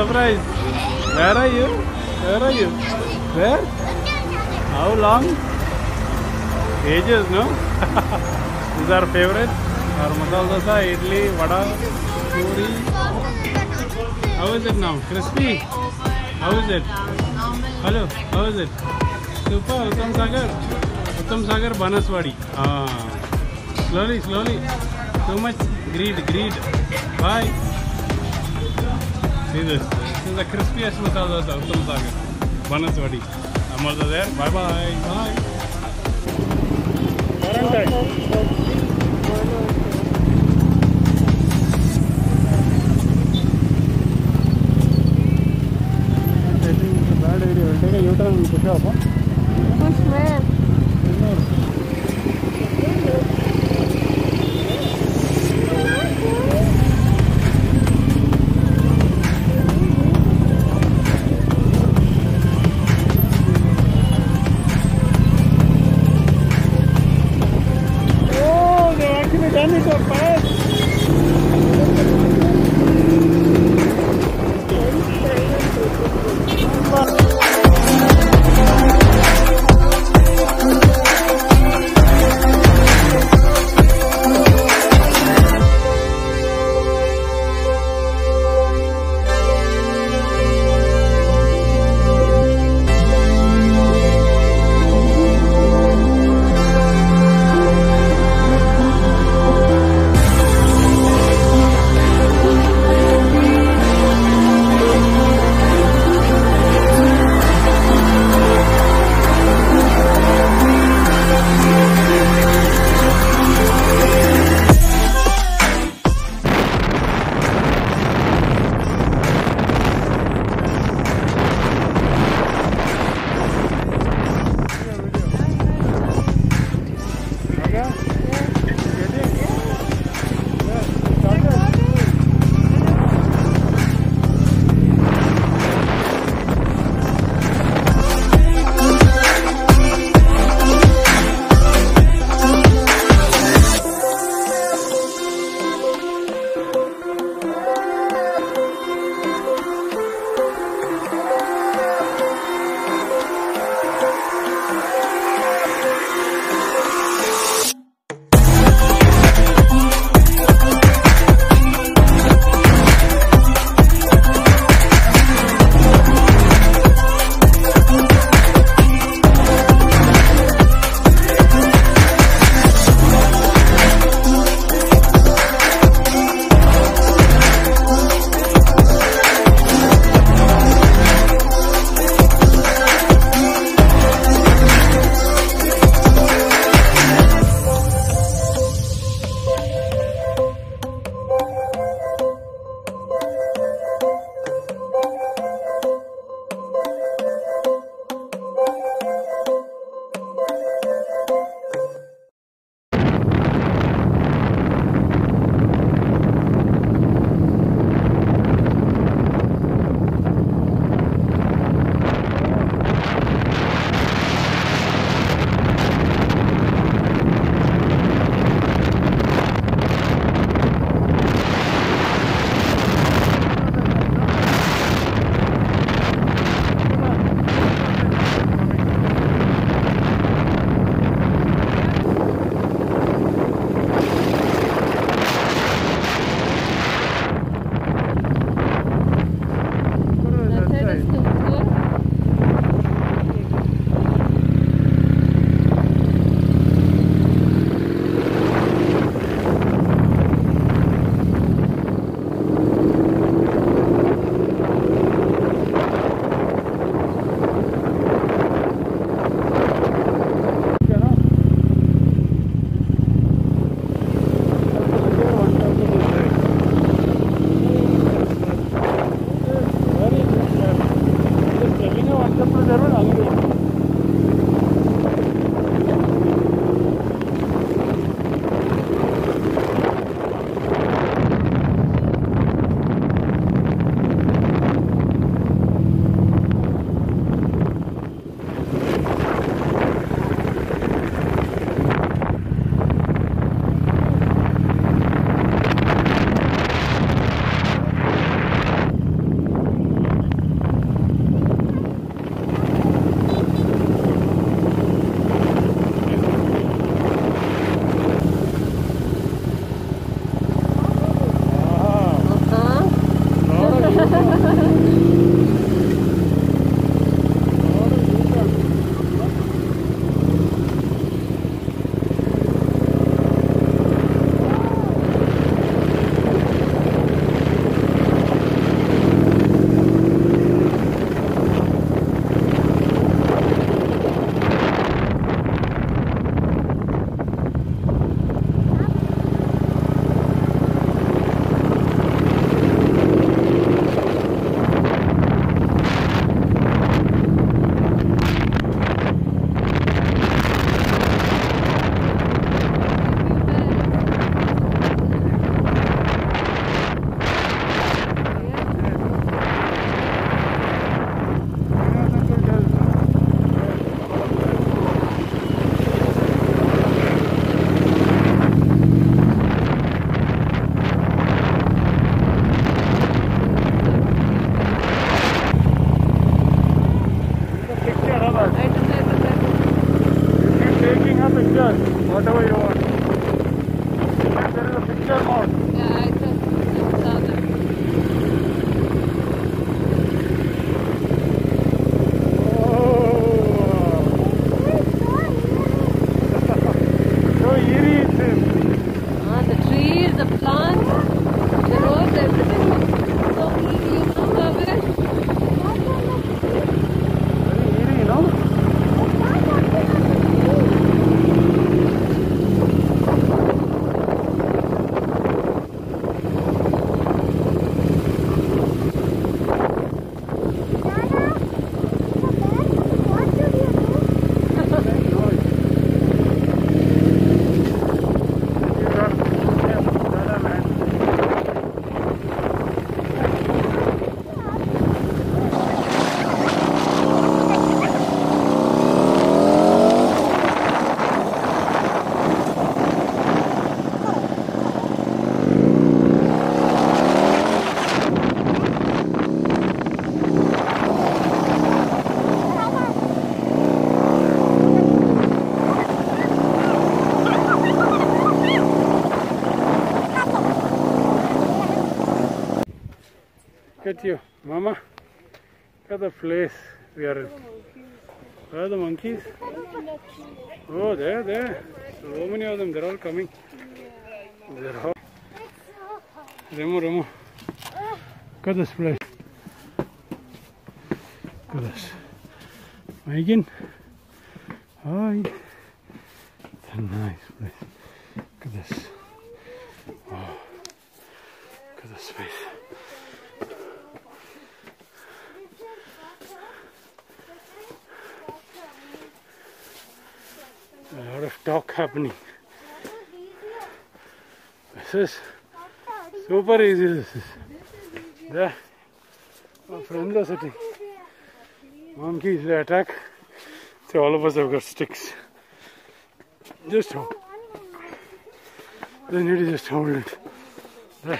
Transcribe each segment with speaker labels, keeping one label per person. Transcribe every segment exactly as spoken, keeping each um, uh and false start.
Speaker 1: surprised. Where are you? Where are you? Where? How long? Ages, no? These are favorites. Our masala dosa, idli, vada, puri. How is it now? Crispy? How is it? Hello, how is it? Super, Uttam Sagar. Uttam Sagar, Banaswadi. Ah. Slowly, slowly. Too much greed, greed. Bye. See this. This is the crispiest masala dosa, Uttam Sagar. Banaswadi. I'm also there. Bye bye. Bye. U-turn push up.
Speaker 2: Push where?
Speaker 1: Oh, they actually done it so fast. Look at you, Mama. Look at the place we are in. Where are the monkeys? Oh, there, there. So many of them. They're all coming. They're all. Remo, Remo. Look at this place. Look at this. Megan. Hi. It's a nice place. Look at this. Wow. Look at the space. A lot of talk happening. This is super easy. This is. There. Our friends are sitting. Monkeys, they attack. So all of us have got sticks. Just hold. Then you need to just hold it. There.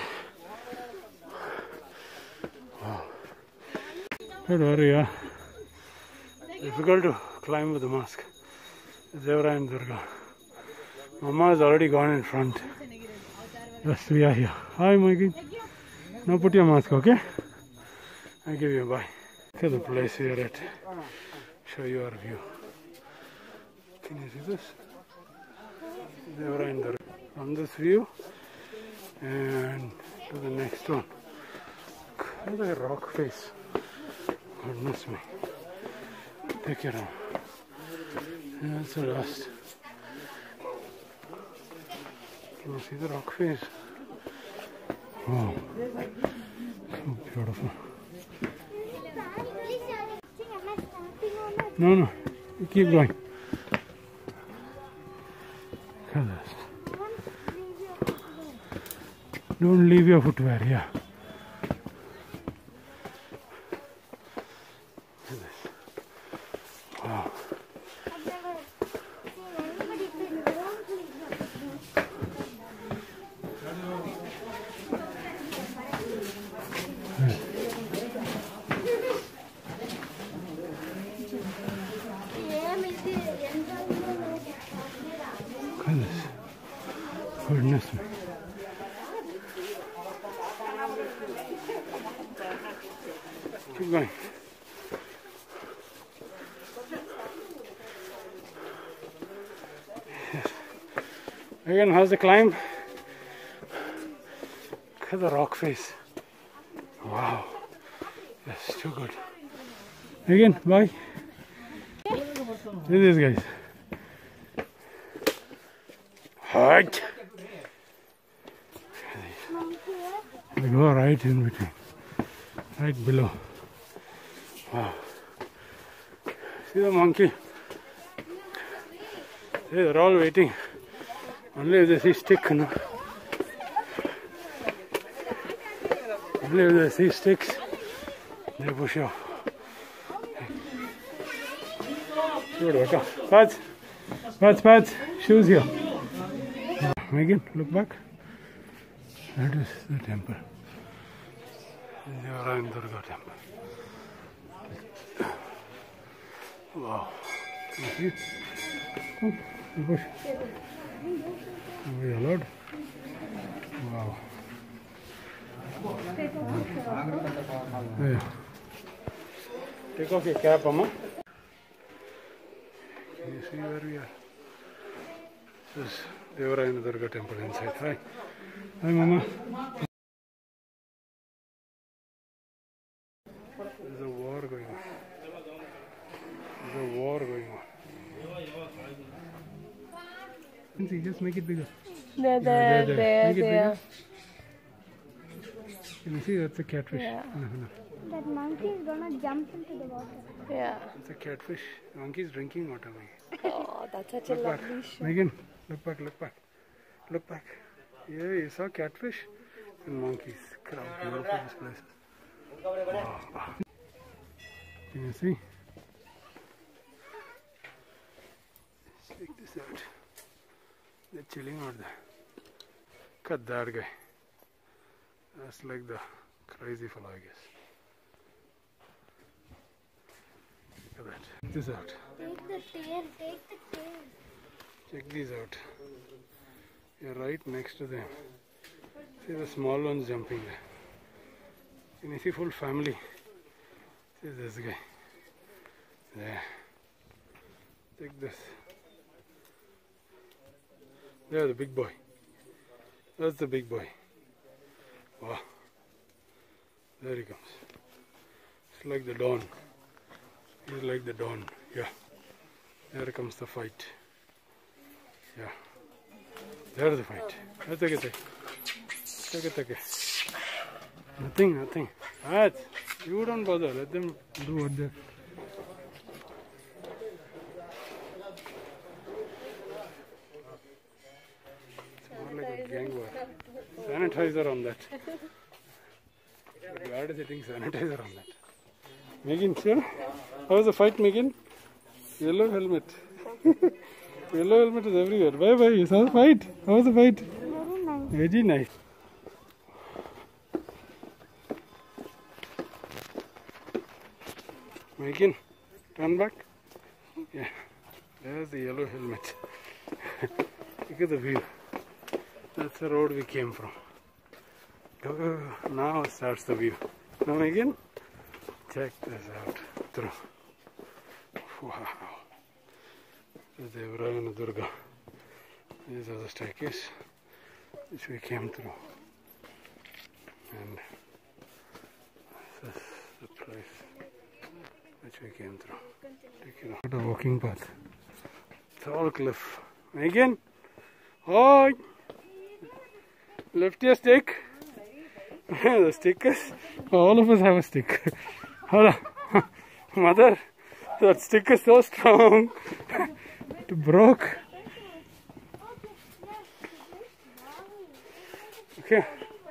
Speaker 1: Wow. Don't worry, yeah. Difficult to climb with the mask. Devarayanadurga. Mama has already gone in front. Yes, we are here. Hi, Mikey. Now put your mask, okay? I'll give you a bye. Look at the place we are at. Show you our view. Can you see this? Devarayanadurga. From this view and to the next one. Look at the rock face. Goodness me. Take it on. And that's the last. Can you see the rock face? Wow. So beautiful. No, no. You keep going. Look at this. Don't leave your footwear, yeah. Look at this. Wow. Look at this. Goodness me. Keep going. Yes. Again, how's the climb? Look at the rock face. Wow. That's too good. Again, bye. See this, guys. Hot. We go right in between. Right below. Wow. See the monkey? See, they're all waiting. Only if they see stick, you know. Only if they see sticks, they push off. Good, Pads, pads, pads, shoes here. Megan, look back. That is the temple. Devarayanadurga temple. Wow. You see? Oh, the bush. Are we allowed? Wow. Yeah. Take off your cap, Mama. Can you see where we are? This is Devarayanadurga temple inside. Hi. Hi, Mama. There's a war going on. There's a war going on. See, just make it bigger.
Speaker 2: There, there,
Speaker 1: yeah, there, there. Make it
Speaker 2: there.
Speaker 1: bigger. Can you see that's a catfish?
Speaker 2: Yeah.
Speaker 1: No, no.
Speaker 3: That monkey is gonna jump into the water.
Speaker 2: Yeah.
Speaker 1: It's a catfish. The monkey is drinking water, Megan.
Speaker 2: Oh, that's such a
Speaker 1: Look back.
Speaker 2: lovely show.
Speaker 1: Megan, look back, look back. Look back. Yeah, you saw catfish and monkeys. Look how beautiful this place is. Wow. Can you see? Check this out. They're chilling out there. Look at that guy. That's like the crazy fellow, I guess. Look at that. Check this out.
Speaker 3: Take the tail, take the tail.
Speaker 1: Check these out. You're right next to them. See the small ones jumping there. Can you see full family? See this guy. There. Take this. There, the big boy. That's the big boy. Wow. There he comes. It's like the dawn. He's like the dawn. Yeah. There comes the fight. Yeah. There's the fight. That's okay. Take it, take it. Nothing, nothing. Raj, you don't bother. Let them do what they. It's more like a gang war. Sanitizer on that. The guard is hitting sanitizer on that. Megan, sure? How was the fight, Megan? Yellow helmet. Yellow helmet is everywhere. Bye bye. You saw the fight? How was the fight?
Speaker 3: Very nice.
Speaker 1: Very nice. Megan, turn back. Yeah, there's the yellow helmet. Look at the view. That's the road we came from. Oh, now starts the view. Now Megan, check this out. Through. Wow. This is Devarayanadurga. These are the staircase which we came through. And this is the place which we came through. Take it out. A walking path. It's all cliff. Megan, hi. Lift your stick. The stick is. All of us have a stick. Hold on. Mother, that stick is so strong. It broke. Okay.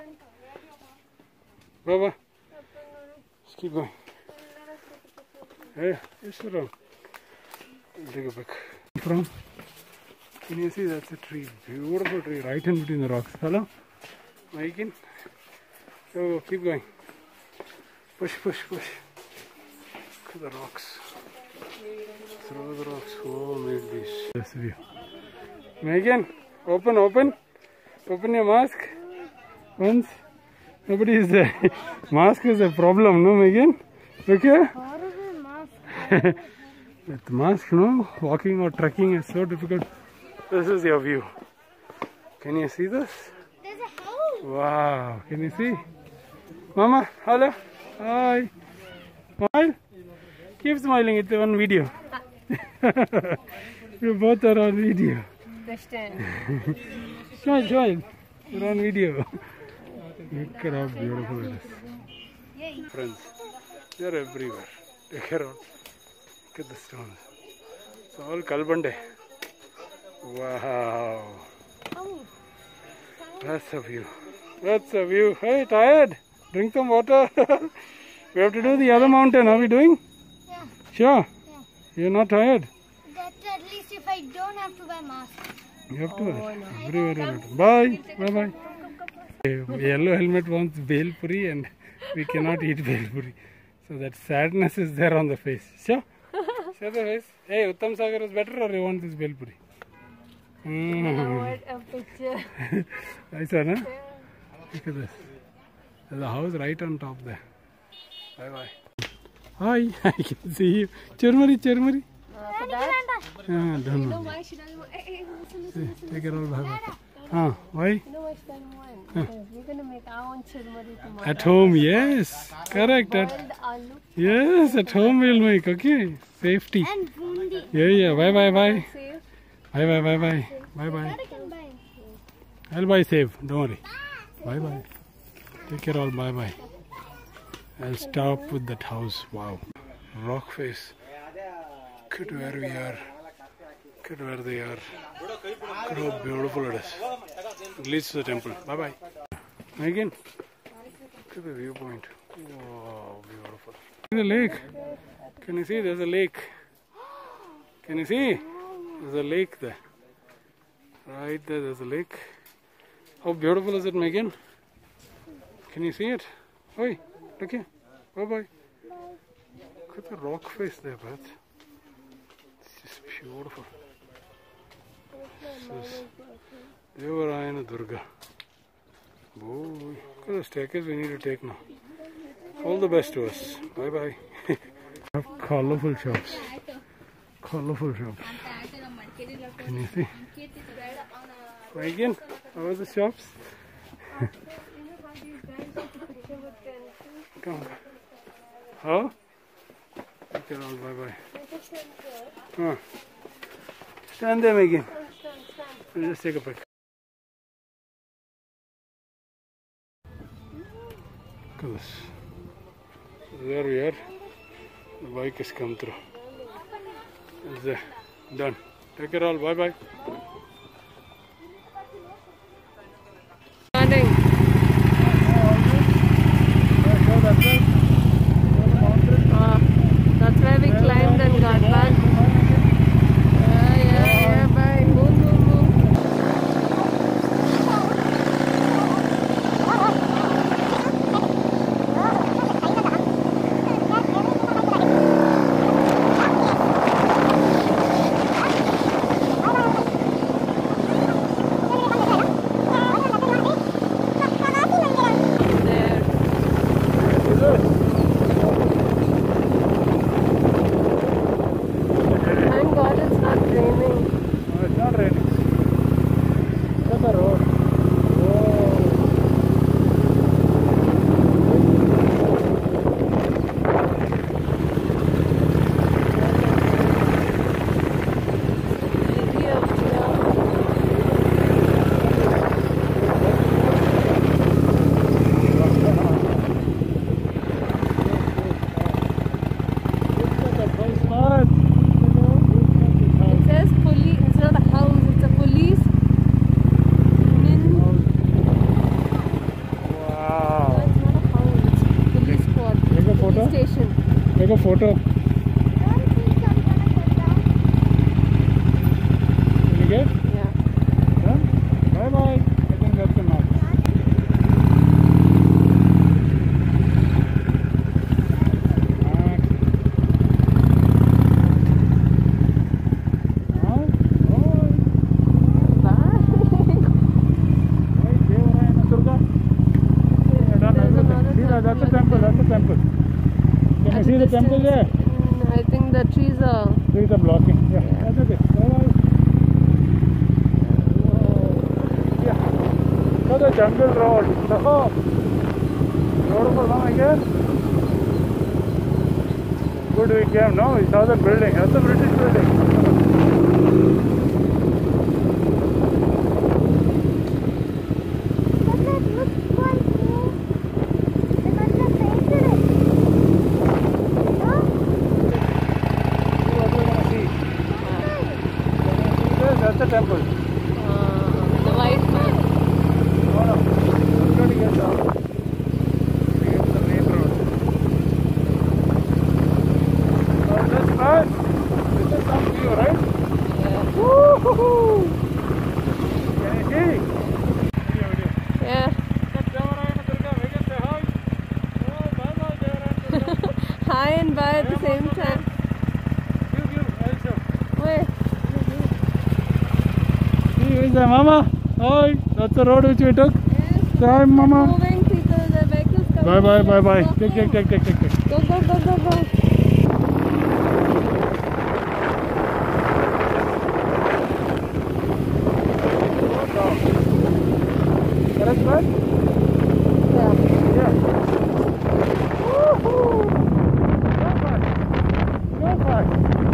Speaker 1: Baba. Let's keep going. Hey, it's around. I'll take a pic. From, can you see that's a tree? Beautiful tree right in between the rocks. Hello? Megan? So keep going. Push, push, push. Look at the rocks. Through the rocks. Oh, made these. This view. Megan, open, open. Open your mask. Once. Nobody is there. Mask is a problem, no, Megan? Okay?
Speaker 3: Horrible mask.
Speaker 1: With mask, no? Walking or trekking is so difficult. This is your view. Can you see this?
Speaker 3: There's a house.
Speaker 1: Wow. Can you see? Mama, hello. Hi. Smile. Keep smiling. It's on video. You both are on video. Smile, smile. You're on video. Look at how beautiful it is. Friends, they're everywhere. Take care of. Look at the stones. It's all Kalbande. Wow. That's a view. That's a view. Hey, tired? Drink some water. We have to do the other mountain. Are we doing?
Speaker 3: Yeah.
Speaker 1: Sure.
Speaker 3: Yeah.
Speaker 1: You're not tired?
Speaker 3: That at least if I don't have to wear mask.
Speaker 1: You have to. Oh, no. Very, very good. Bye. Bye bye. Yellow helmet wants bhel puri and we cannot eat bhel puri. So that sadness is there on the face. Sure? Show the face. Hey, Uttam Sagar is better or you want this bhel puri? Mm.
Speaker 2: I want a picture.
Speaker 1: Nice one, huh? Look at this. There's a house right on top there. Bye bye. Hi, I can see you. Churmari, churmari.
Speaker 2: Uh, for that,
Speaker 1: Ah, don't
Speaker 2: you know
Speaker 1: know.
Speaker 2: why she doesn't want. Hey, hey, listen, listen, listen.
Speaker 1: Take it all back. Ah, why?
Speaker 2: You know why she doesn't want? Because we're gonna make our own churmari tomorrow.
Speaker 1: At home, yes. Correct. At,
Speaker 2: Boiled aloo.
Speaker 1: yes, at home we'll make, okay? Safety.
Speaker 3: And bundi.
Speaker 1: Yeah, yeah. Bye bye bye.
Speaker 2: Safe.
Speaker 1: Bye bye bye bye. Bye bye.
Speaker 3: I can buy.
Speaker 1: I'll buy safe. Don't worry. Bye bye. Take care all. Bye bye. I'll stop with that house. Wow. Rock face. Look at where we are. Look at where they are. Look at how beautiful it is. It leads to the temple. Bye bye. Again. Look at the viewpoint. Wow, beautiful. Look at the lake. Can you see? There's a lake. Can you see? There's a lake there. Right there, there's a lake. How beautiful is it, Megan? Can you see it? Oi, look here. Bye bye. Look at the rock face there, Beth. It's just beautiful. This is Devarayanadurga. Boy, look at the staircase we need to take now. All the best to us. Bye bye. Colorful shops. Colorful shops. Can you see? Again, how are the shops? Come on. How? Okay, all bye bye. Huh. Stand there, Megan. We'll just take a pic. Look at this. There we are. The bike has come through. It's there. Done. Take care all. Bye bye.
Speaker 2: Morning. Uh, that's where we climbed and got back. Yeah, yeah, yeah, bye. Move, move, move.
Speaker 1: Take a photo. Can you get?
Speaker 2: Yeah.
Speaker 1: Done? Bye bye. I think that's enough. That's a temple, that's a temple. Can you see the temple there?
Speaker 2: Mm, I think the trees are...
Speaker 1: Trees are blocking. Yeah, yeah. That's okay. Bye-bye. Yeah. So the jungle road. So, beautiful, no, I guess? Good we came, no? We saw that building. That's a British building. That's the temple.
Speaker 2: Uh, the white man.
Speaker 1: No, no. I'm going to get down. We get to the main road. Oh, that's nice. This is some view, right?
Speaker 2: Yeah.
Speaker 1: Woo-hoo-hoo! Can you see? Video, video.
Speaker 2: Yeah.
Speaker 1: Devarayanadurga, we can say hi. Oh, bye-bye, Devarayanadurga.
Speaker 2: Hi and bye at the same time.
Speaker 1: You, you, I'll show.
Speaker 2: Where?
Speaker 1: Where is the mama? Hi, that's the road which we took.
Speaker 2: Yes.
Speaker 1: Say hi, mama.
Speaker 2: Moving people, the vehicles coming.
Speaker 1: Bye bye, bye bye.
Speaker 2: Go,
Speaker 1: Take, take, take, take, take, take.
Speaker 2: Go, go, go, go, go.
Speaker 1: Correct, man?
Speaker 2: Yeah.
Speaker 1: Yeah. Woohoo! Go fast. Go fast.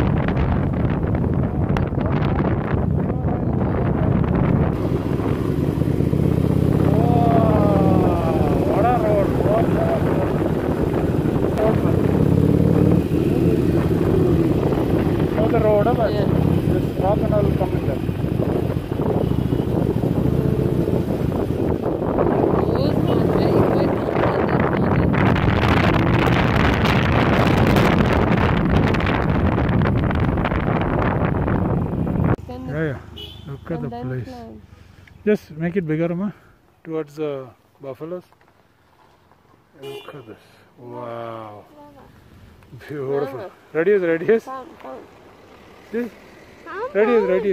Speaker 1: The road, but
Speaker 2: Yeah.
Speaker 1: this rock and all will come in there.
Speaker 2: Those are very quick on that
Speaker 1: Yeah, yeah. Look at
Speaker 2: and
Speaker 1: the
Speaker 2: then
Speaker 1: place.
Speaker 2: climb.
Speaker 1: Just make it bigger, Amma, towards the buffaloes. Look at this. Wow. Beautiful.
Speaker 2: Mama.
Speaker 1: Ready, ready.
Speaker 2: Come, come.
Speaker 1: See? Ready, ready.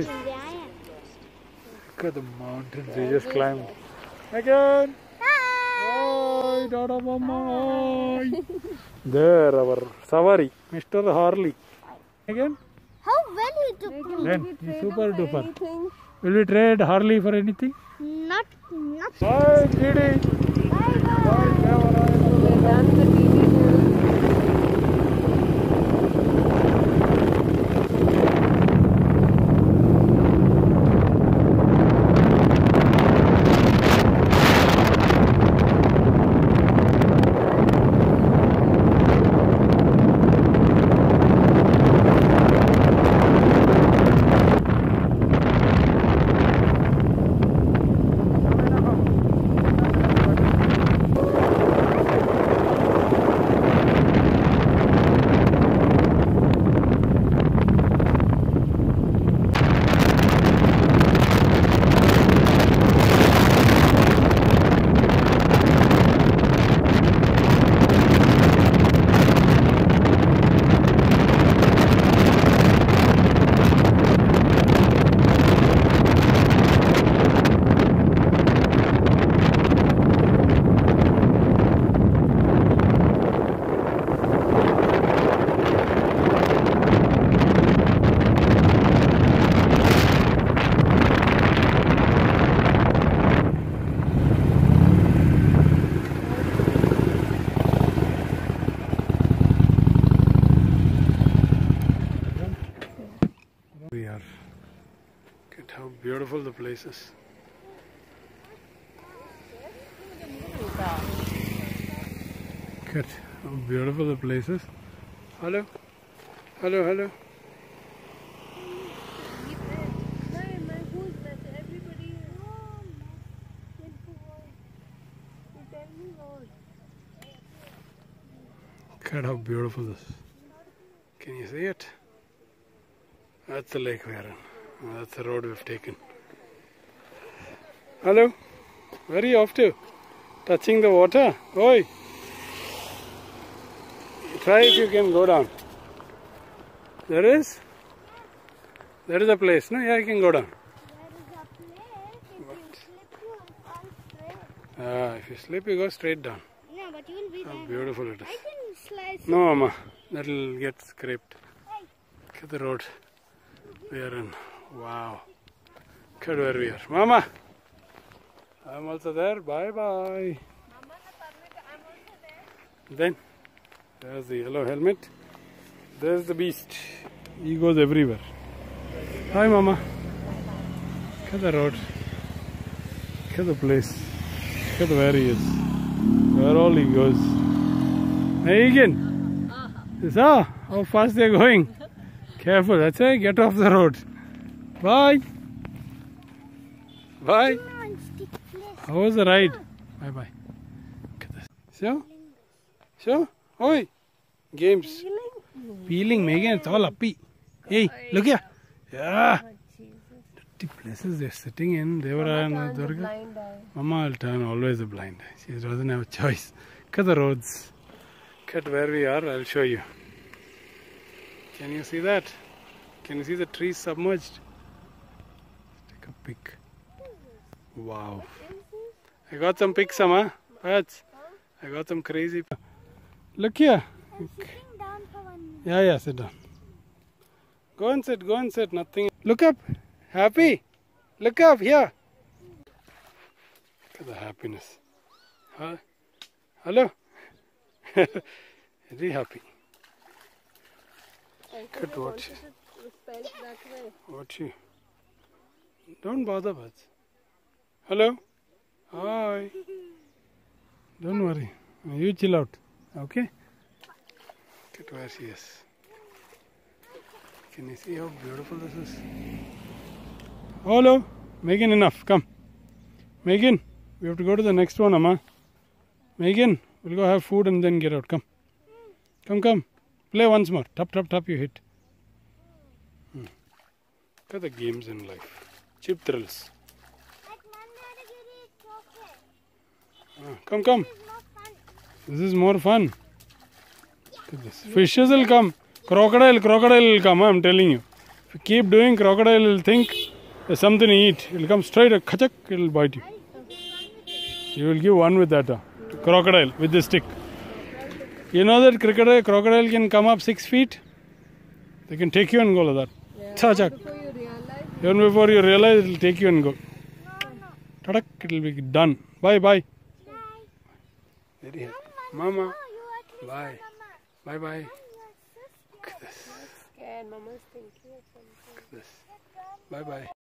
Speaker 1: Look at the mountains we just climbed. Again. Bye. Hi, Dada Mama. Hi. There, our Savari, Mister Harley. Again?
Speaker 3: How well you took
Speaker 1: Then, he's super duper. Will we trade Harley for anything?
Speaker 3: Not, not.
Speaker 1: Bye, D D.
Speaker 3: Bye bye.
Speaker 1: Bye, Devarayanadurga.
Speaker 2: We're done the D D Hills.
Speaker 1: We are. Look at how beautiful the place is. Look at how beautiful the place is. Hello? Hello, hello. Look at how beautiful this is. Can you see it? That's the lake we are in. That's the road we've taken. Hello? Where are you off to? Touching the water? Oi! Try if you can go down. There is? There is a place. No, yeah, you can go down.
Speaker 3: There is a place. If you slip, you fall straight.
Speaker 1: Ah, if you slip, you go straight down.
Speaker 3: No, but you will be
Speaker 1: How
Speaker 3: there.
Speaker 1: beautiful it is.
Speaker 3: I can slice.
Speaker 1: No, Mama. That'll get scraped. Look at the road we are in. Wow. Look at where we are. Mama! I'm also there. Bye bye. Then, there's the yellow helmet. There's the beast. He goes everywhere. Hi, Mama. Look at the road. Look at the place. Look at where he is. Where all he goes. Hey, again. You saw how fast they're going. Careful, that's right. Get off the road. Bye. Bye. How was the ride? Bye bye. Look at this. So? So? Oi! Games. Peeling, Megan. It's all uppy. Hey, look here. Yeah. Dirty places they're sitting in. Devarayanadurga. Mama will turn always a blind eye. She doesn't have a choice. Look at the roads. Look at where we are. I'll show you. Can you see that? Can you see the trees submerged? Take a pic. Wow. I got some pics, Amma. Pats. I got some crazy. Look here.
Speaker 3: I'm sitting down for one minute.
Speaker 1: Yeah, yeah, sit down. Go and sit, go and sit. Nothing. Look up. Happy? Look up here. Look at the happiness. Huh? Hello? Very happy. Look at what she, what she, don't bother, buds. Hello? Hi. Don't worry. You chill out. Okay? Look at where she is. Can you see how beautiful this is? Hello? Megan, enough. Come. Megan, we have to go to the next one, Amma. Megan, we'll go have food and then get out. Come. Come, come. Play once more. Tap, tap, tap, you hit. Hmm. Look at the games in life. Cheap thrills.
Speaker 3: Like Mandadagiri is okay.
Speaker 1: Ah, come, come.
Speaker 3: This is more
Speaker 1: This is more fun.
Speaker 3: fun.
Speaker 1: Look at this. Fishes will come. Crocodile, crocodile will come. I'm telling you. If you keep doing, crocodile will think there's something to eat. It will come straight. A kachak, it will bite you. You will give one with that. Uh. crocodile with the stick. You know that crocodile, crocodile can come up six feet? They can take you and go like that.
Speaker 2: Yeah,
Speaker 1: Cha, cha.
Speaker 2: before you realize.
Speaker 1: Even before you realize, it will take you and go.
Speaker 3: No, no.
Speaker 1: Tadak, it will be done. Bye, bye.
Speaker 3: Bye.
Speaker 1: Very happy.
Speaker 3: Mama.
Speaker 1: Mama.
Speaker 3: No, you are kissing
Speaker 1: Bye.
Speaker 3: Mama.
Speaker 1: Bye, bye.
Speaker 3: Mom, you are so scared.
Speaker 1: Look at this.
Speaker 2: Scared, Mama's thinking of something.
Speaker 1: This. Bye, bye.